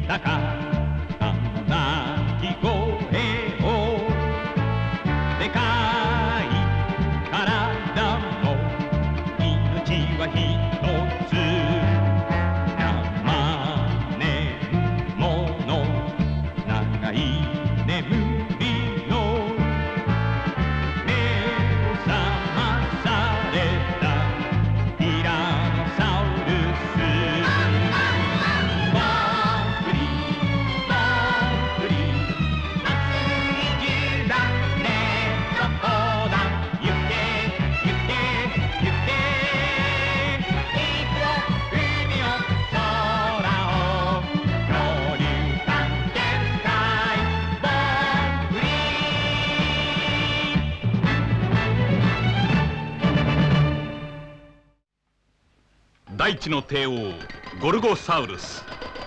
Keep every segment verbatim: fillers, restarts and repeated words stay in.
たかあの鳴き声をでかい体の命は一つ生年もの長い眠りの目を覚まされたティラノサウルス大地の帝王ゴルゴサウルス。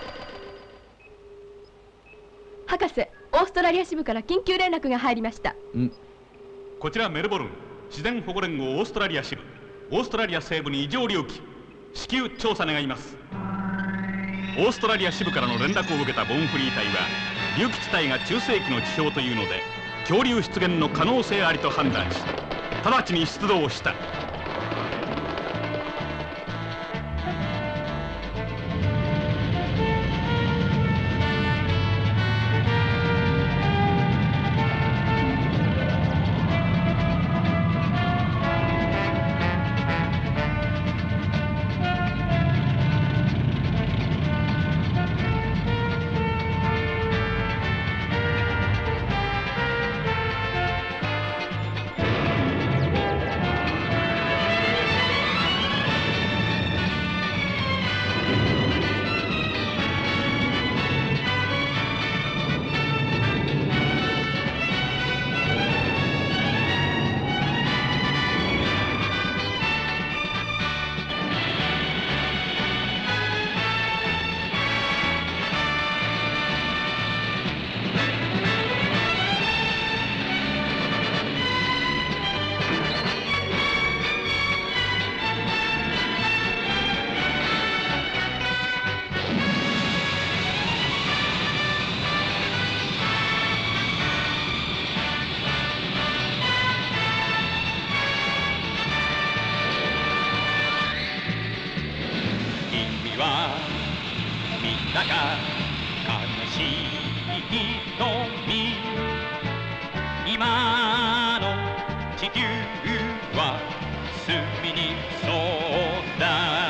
博士、オーストラリア支部から緊急連絡が入りました。 んこちらメルボルン自然保護連合オーストラリア支部。オーストラリア西部に異常隆起、至急調査願います。オーストラリア支部からの連絡を受けたボーンフリー隊は隆起地帯が中世紀の地表というので恐竜出現の可能性ありと判断し直ちに出動した。みんなが悲しい瞳、今の地球は隅にそうだ。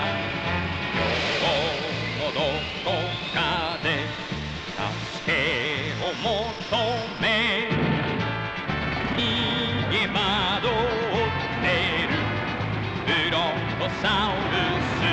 今日もどこかで助けを求め逃げ惑ってるブロントサウルス。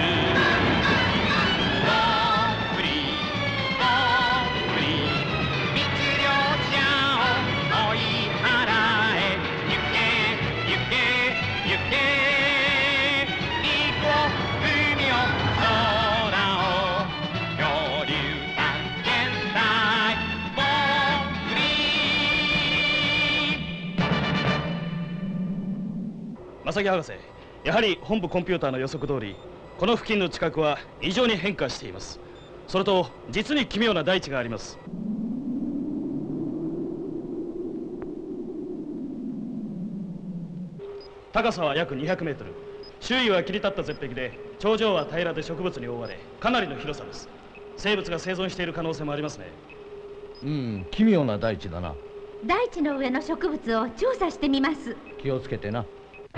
正木博士、やはり本部コンピューターの予測通りこの付近の地殻は異常に変化しています。それと実に奇妙な大地があります。高さは約にひゃくメートル、周囲は切り立った絶壁で頂上は平らで植物に覆われかなりの広さです。生物が生存している可能性もありますね。 うん、奇妙な大地だな。 大地の上の植物を調査してみます。 気をつけてな。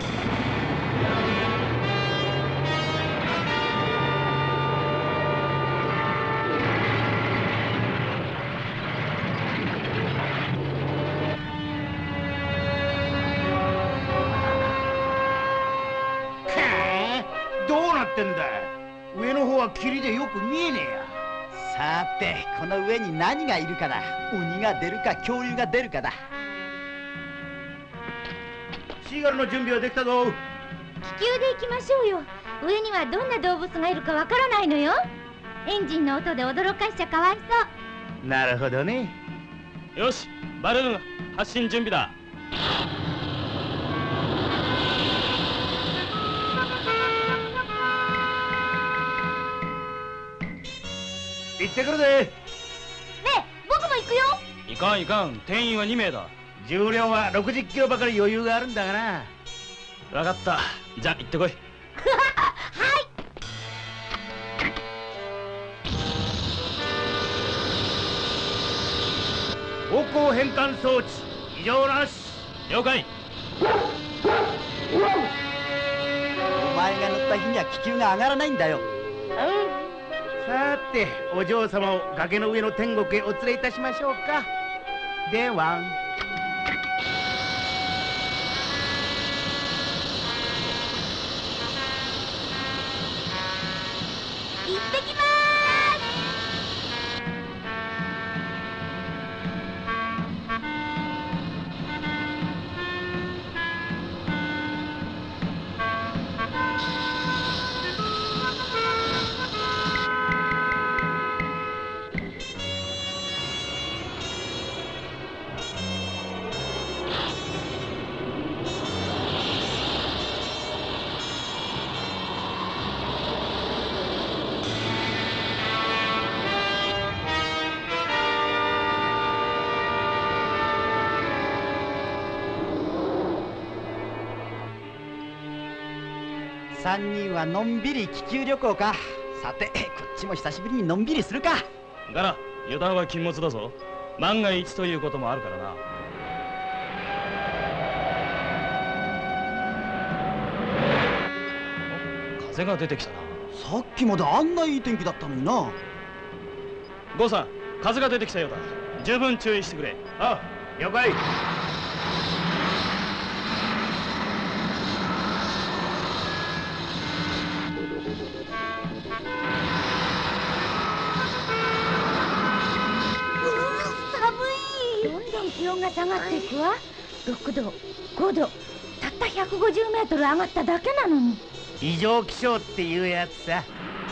ってんだ。上の方は霧でよく見えねえや。 さてこの上に何がいるかだ。鬼が出るか恐竜が出るかだ。 シーガルの準備はできたぞ。 気球で行きましょうよ。上にはどんな動物がいるかわからないのよ。エンジンの音で驚かしちゃかわいそう。なるほどね。 よし、バルーン発進準備だ。 行ってくるぜ。 え僕も行くよ。 いかんいかん、定員はに名だ。 重量はろくじゅっキロばかり余裕があるんだがな。 分かった。じゃあ行ってこい。 方向変換装置異常なし。 了解。 お前が乗った日には気球が上がらないんだよ。 さてお嬢様を崖の上の天国へお連れいたしましょうか。では行ってきまさんにんはのんびり気球旅行か。さてこっちも久しぶりにのんびりするか。 ガラ、油断は禁物だぞ。万が一ということもあるからな。風が出てきたな。 さっきまであんないい天気だったのにな。 ゴーさん、風が出てきたようだ。十分注意してくれ。 あ了解。 気温が下がっていくわ。ろくど、ごど、たったひゃくごじゅうメートル上がっただけなのに。 異常気象っていうやつさ。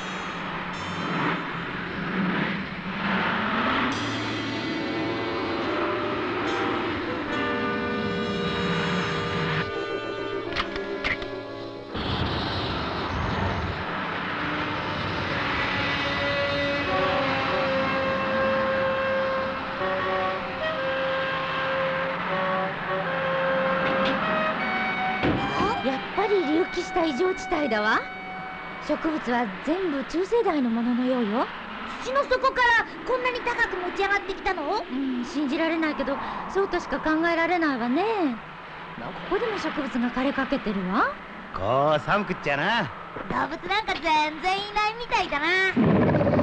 やっぱり隆起した異常地帯だわ。植物は全部中生代のもののようよ。土の底からこんなに高く持ち上がってきたの？うん、信じられないけどそうとしか考えられないわね。ここでも植物が枯れかけてるわ。 こう寒くっちゃな。 動物なんか全然いないみたいだな。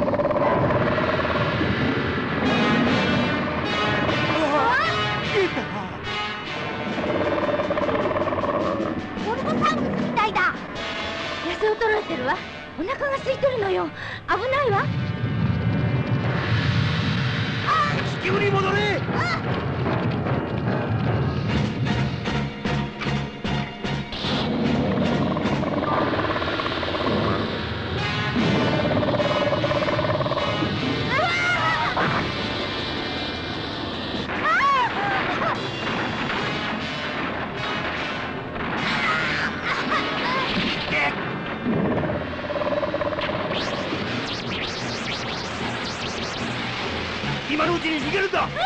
ゴルゴサウルスみたいだ。痩せ衰えてるわ。お腹が空いてるのよ。危ないわ。 地球に戻れ。今のうちに逃げるんだ。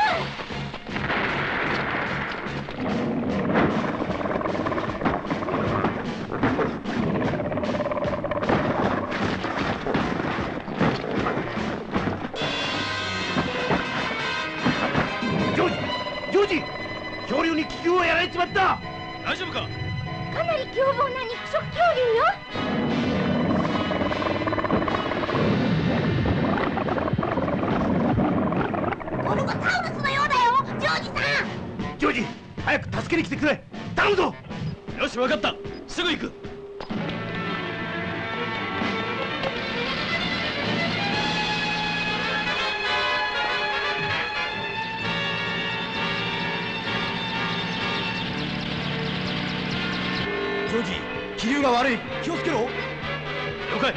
ジョージ、ジョージ、恐竜に気球をやられちまった。 大丈夫か？ かなり凶暴な肉食恐竜よ。ゴルゴサウルスのようだよ、ジョージさん。 ジョージ、早く助けに来てくれ。頼むぞ。 よし、分かった。すぐ行く。 ジョージ、気流が悪い。気をつけろ。 了解。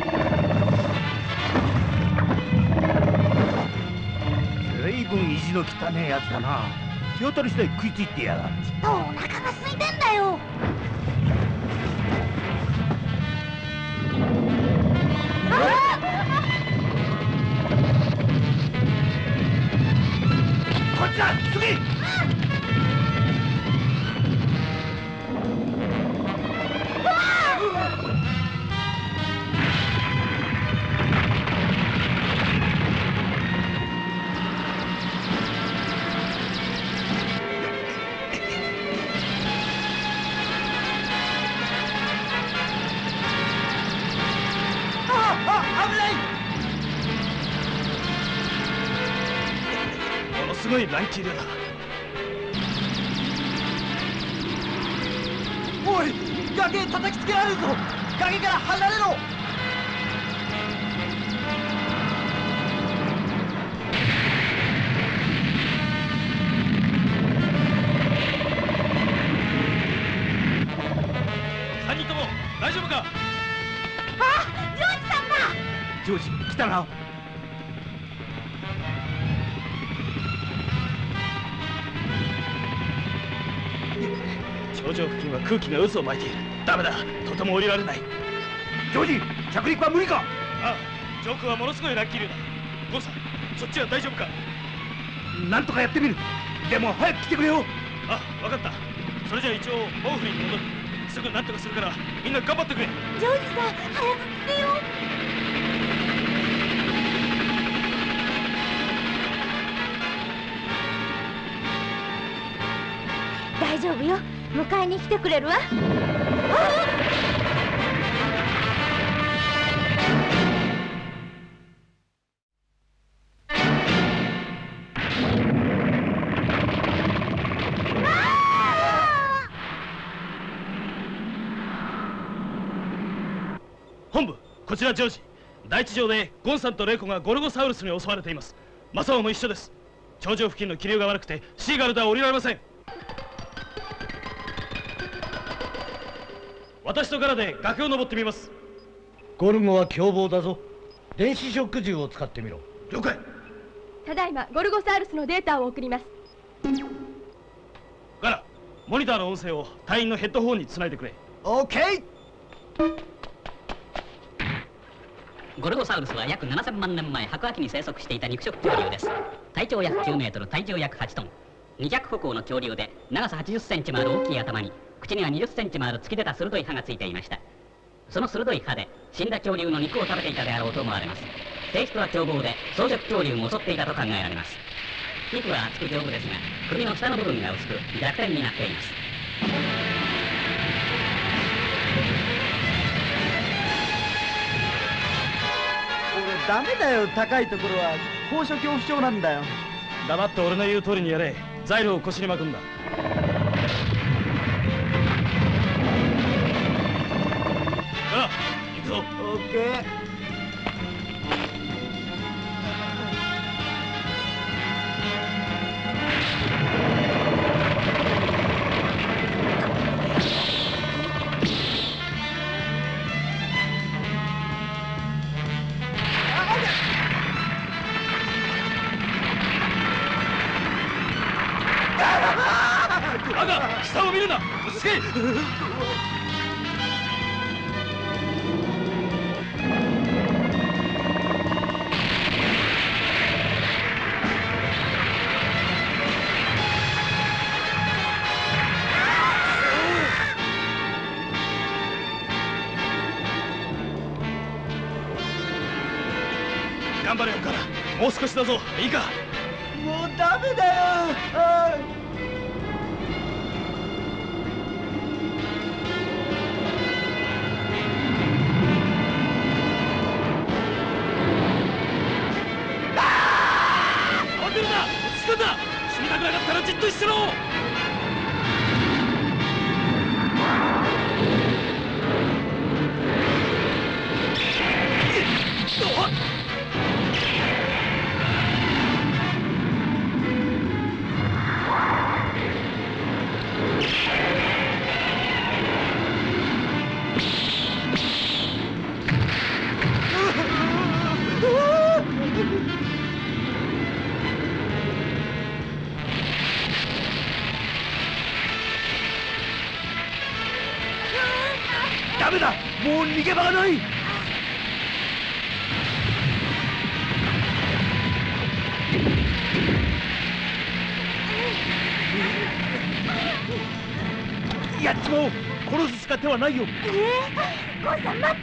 ずいぶん意地の汚ねえやつだな。気当たり次第食いついてやがる。 きっとお腹が空いてんだよ。あか次。 すごい乱気流だ。 おい、崖へ叩きつけられるぞ。崖から離れろ。 三人とも大丈夫か。 あ、ジョージさんだ。 ジョージ来たな。 頂上付近は空気が渦を巻いている。ダメだ、とても降りられない。 ジョージ、着陸は無理か。 ああ、上空はものすごい乱気流だ。ゴンさん、そっちは大丈夫か。 なんとかやってみる。でも早く来てくれよ。 あ、分かった。それじゃあ一応モンフリに戻る。すぐなんとかするからみんな頑張ってくれ。 ジョージさん、早く来てよ。大丈夫よ。迎えに来てくれるわ。 本部、こちらジョージ。大地上でゴンさんとレイコがゴルゴサウルスに襲われています。マサオも一緒です。頂上付近の気流が悪くてシーガルでは降りられません。私とガラで崖を登ってみます。 ゴルゴは凶暴だぞ。電子ショック銃を使ってみろ。 了解。 ただいまゴルゴサウルスのデータを送ります。 ガラ、モニターの音声を隊員のヘッドホンにつないでくれ。 オーケー。 ゴルゴサウルスは約ななせんまんねんまえ白亜紀に生息していた肉食恐竜です。体長約きゅうメートル、体重約はちトン。二脚歩行の恐竜で長さはちじゅっセンチもある大きい頭に口にはにじゅっセンチもある突き出た鋭い歯がついていました。その鋭い歯で死んだ恐竜の肉を食べていたであろうと思われます。性質は凶暴で草食恐竜も襲っていたと考えられます。皮膚は厚く丈夫ですが首の下の部分が薄く弱点になっています。 俺ダメだよ。高いところは高所恐怖症なんだよ。 黙って俺の言う通りにやれ。ザイルを腰に巻くんだ。ああ、行くぞ。 オーケー。 赤、下を見るな。落ち着け。頑張れよ、ガラ。もう少しだぞ。いいか。 もうダメだよ。ああ。 慌てるな。落ち着くんだ。死にたくなかったらじっとしてろ。 ダメだ。もう逃げ場がない。 ちまおう。殺すしか手はないよ。 ええ、ゴンさん待って。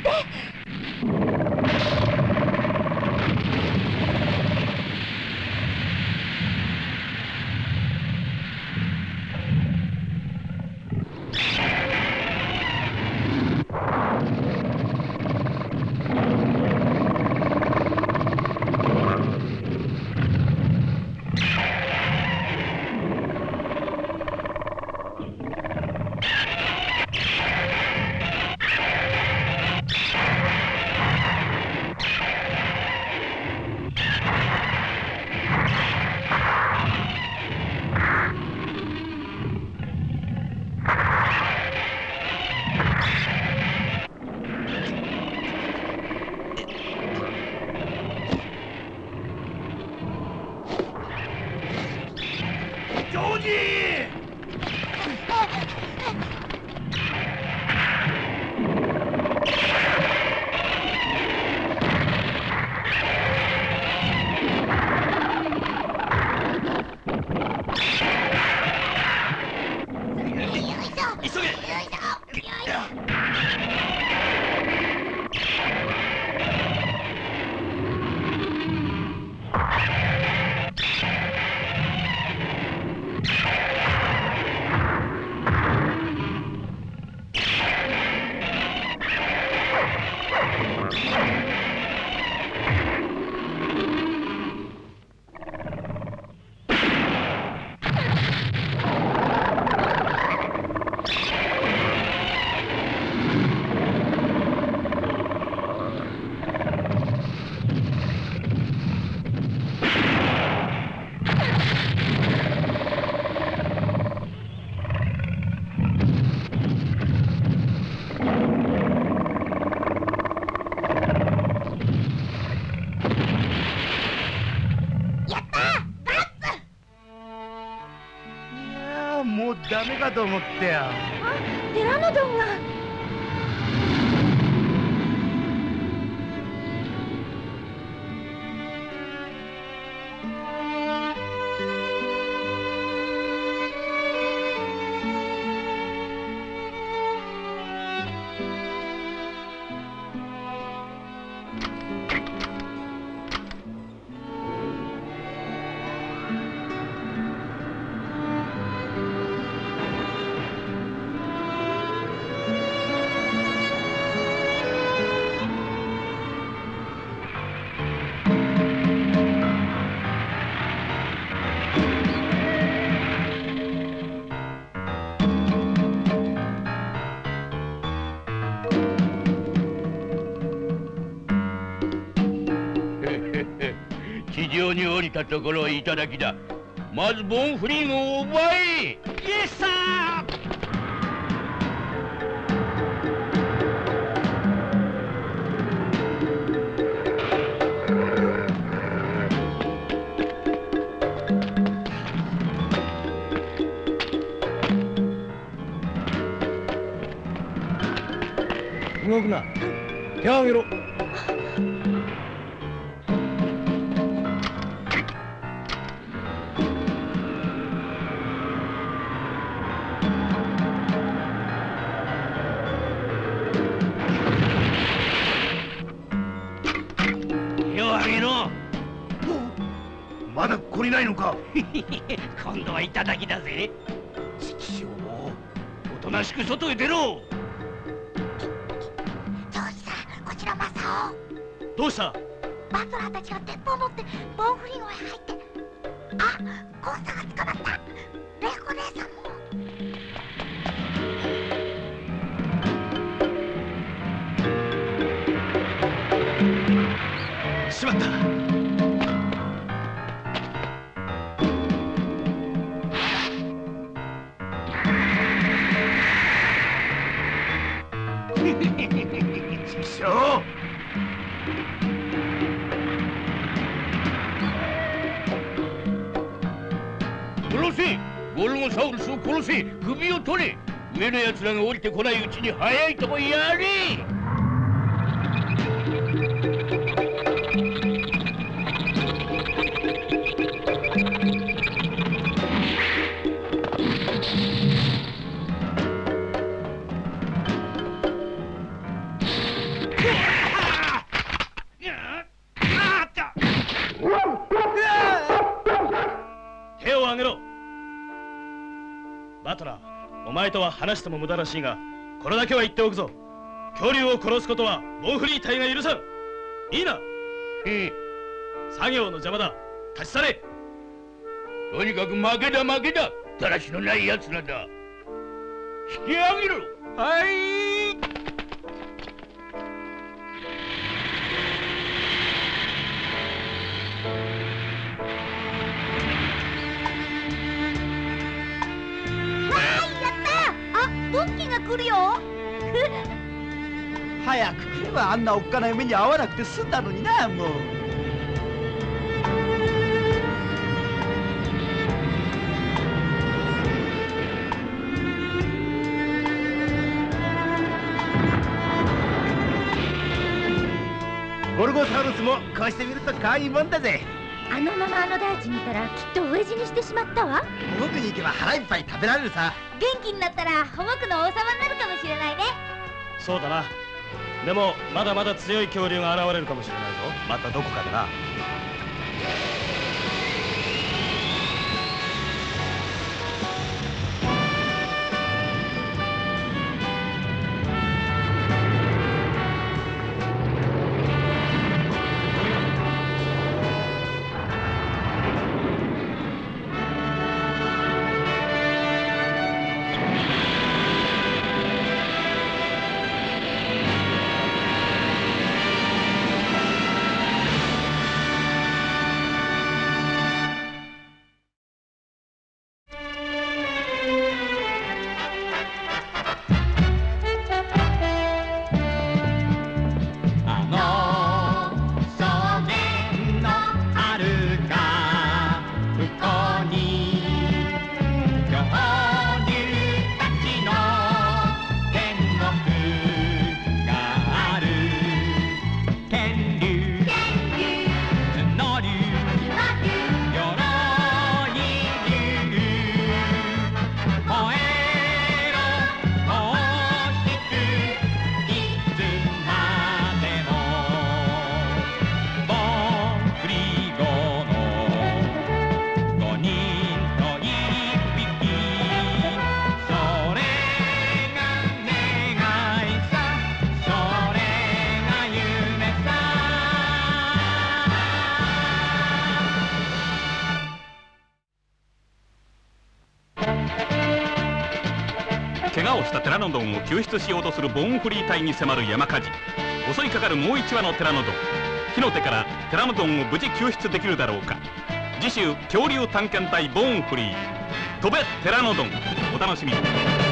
ダメかと思ってよ。 あ、テラノドンが。 地上に降りたところいただきだ。まずボンフリンを奪え。イエスサー。 動くな。手を挙げろ。 まだ懲りないのか。 今度はいただきだぜ。 畜生、 おとなしく外へ出ろ。 ジョージさん、こちらマサオ。 どうした？ バトラーたちが鉄砲を持ってボンフリンゴへ入って。あ、ゴンさんが捕まった。レイコ姉さんも。 しまった。 殺せ！ゴルゴサウルスを殺せ！首を取れ！上の奴らが降りてこないうちに早いとこやれ！ あとな、お前とは話しても無駄らしいが、これだけは言っておくぞ。恐竜を殺すことはボンフリー隊が許さん。いいな。 うん。 作業の邪魔だ。立ち去れ。 とにかく負けだ負けだ。だらしのない奴らだ。引き上げろ。はい。 ドンキが来るよ。 早く来ればあんなおっかない目に遭わなくて済んだのにな。もうゴルゴサウルスもこうしてみると可愛いもんだぜ。 あのままあの大地にいたらきっと飢え死にしてしまったわ。 保護区に行けば腹いっぱい食べられるさ。 元気になったら保護区の王様になるかもしれないね。 そうだな。でもまだまだ強い恐竜が現れるかもしれないぞ。またどこかでな。 怪我をしたテラノドンを救出しようとするボーンフリー隊に迫る山火事。襲いかかるもう一羽のテラノドン。火の手からテラノドンを無事救出できるだろうか。次週恐竜探検隊ボーンフリー飛べテラノドン、お楽しみに。